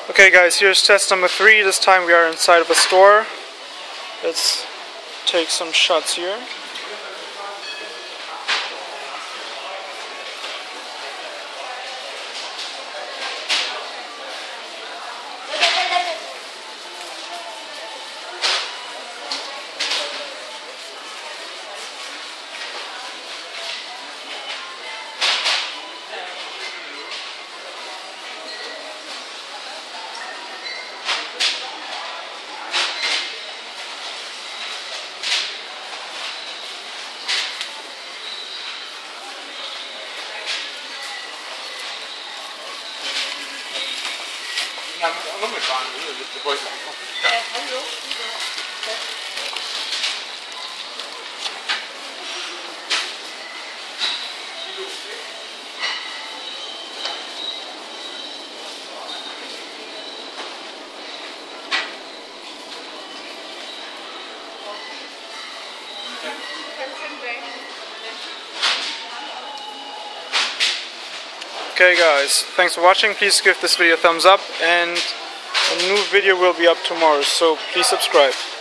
Okay guys, here's test number 3. This time we are inside of a store. Let's take some shots here. Okay guys, thanks for watching. Please give this video a thumbs up, and a new video will be up tomorrow, so please subscribe.